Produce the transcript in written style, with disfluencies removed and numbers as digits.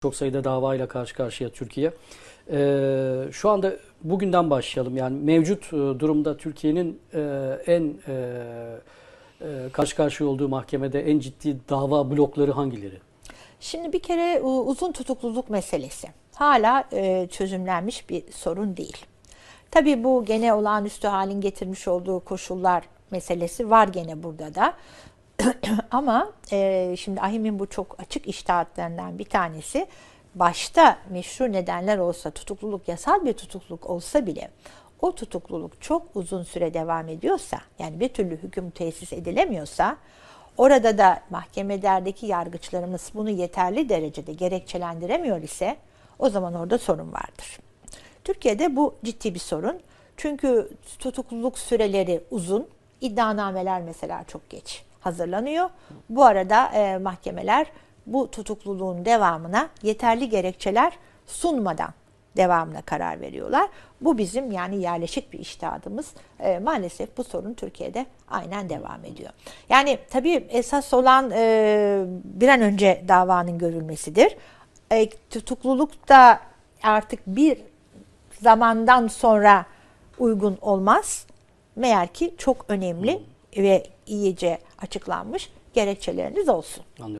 Çok sayıda davayla karşı karşıya Türkiye. Şu anda bugünden başlayalım. Yani mevcut durumda Türkiye'nin karşı karşıya olduğu mahkemede en ciddi dava blokları hangileri? Şimdi bir kere uzun tutukluluk meselesi hala çözümlenmiş bir sorun değil. Tabii bu gene olağanüstü halin getirmiş olduğu koşullar meselesi var gene burada da. Ama şimdi AİHM'in bu çok açık içtihatlarından bir tanesi, başta meşru nedenler olsa, tutukluluk yasal bir tutukluluk olsa bile o tutukluluk çok uzun süre devam ediyorsa, yani bir türlü hüküm tesis edilemiyorsa, orada da mahkemelerdeki yargıçlarımız bunu yeterli derecede gerekçelendiremiyor ise o zaman orada sorun vardır. Türkiye'de bu ciddi bir sorun. Çünkü tutukluluk süreleri uzun, iddianameler mesela çok geç hazırlanıyor. Bu arada mahkemeler bu tutukluluğun devamına yeterli gerekçeler sunmadan devamına karar veriyorlar. Bu bizim yani yerleşik bir içtihadımız. Maalesef bu sorun Türkiye'de aynen devam ediyor. Yani tabii esas olan bir an önce davanın görülmesidir. Tutukluluk da artık bir zamandan sonra uygun olmaz. Meğer ki çok önemli ve iyice açıklanmış gerekçeleriniz olsun. Anlıyorum.